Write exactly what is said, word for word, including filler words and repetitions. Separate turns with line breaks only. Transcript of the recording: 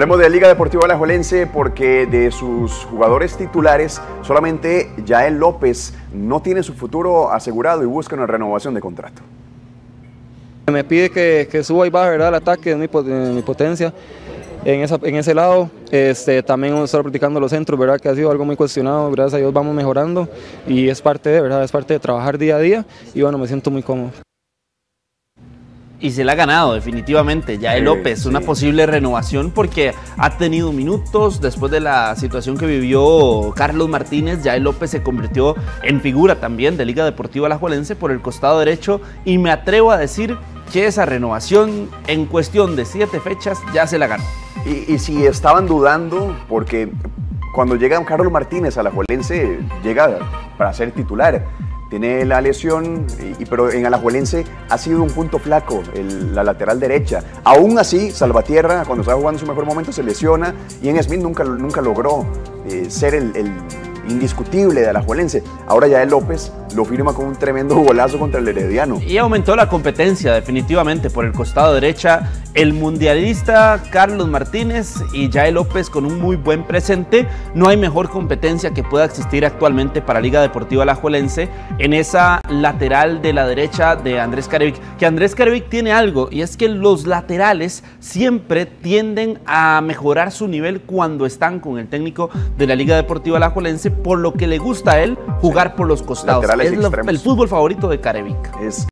Hablemos de Liga Deportiva Alajuelense porque de sus jugadores titulares, solamente Yael López no tiene su futuro asegurado y busca una renovación de contrato.
Me pide que, que suba y baje, ¿verdad? El ataque es mi, mi potencia. En, esa, en ese lado, este, también vamos a estar practicando los centros, ¿verdad? Que ha sido algo muy cuestionado, gracias a Dios vamos mejorando y es parte de, ¿verdad? Es parte de trabajar día a día y bueno, me siento muy cómodo.
Y se la ha ganado definitivamente Yael López, sí. Una posible renovación porque ha tenido minutos después de la situación que vivió Carlos Martínez. Yael López se convirtió en figura también de Liga Deportiva Alajuelense por el costado derecho y me atrevo a decir que esa renovación en cuestión de siete fechas ya se la ganó.
Y, y si estaban dudando, porque cuando llega Carlos Martínez a Alajuelense llega para ser titular. Tiene la lesión, y, pero en Alajuelense ha sido un punto flaco, el, la lateral derecha. Aún así, Salvatierra, cuando estaba jugando en su mejor momento, se lesiona y en Smith nunca, nunca logró eh, ser el, el indiscutible de Alajuelense. Ahora Yael López lo firma con un tremendo golazo contra el Herediano.
Y aumentó la competencia definitivamente por el costado derecha. El mundialista Carlos Martínez y Yael López con un muy buen presente. No hay mejor competencia que pueda existir actualmente para Liga Deportiva Alajuelense en esa lateral de la derecha de Andrés Carevic. Que Andrés Carevic tiene algo y es que los laterales siempre tienden a mejorar su nivel cuando están con el técnico de la Liga Deportiva Alajuelense, por lo que le gusta a él jugar por los costados.
Laterales
es lo, el fútbol favorito de Carevic.
Es